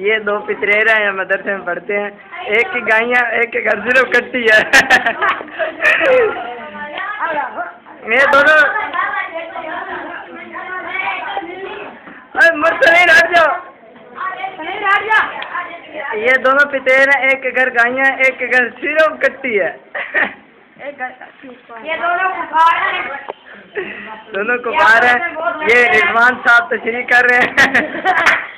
ये दो पितरेरा हैं, मदरसे में पढ़ते हैं। एक की गायियाँ, एक के घर सिर्फ कट्टी है। ये दोनों मुझसे नहीं हट जाओ। ये दोनों पितेर हैं, एक के घर गायियाँ, एक के घर सिर्फ कट्टी है। ये दोनों कुफार हैं। दोनों कुफार हैं। ये रिजवान साहब तशरीह कर रहे हैं।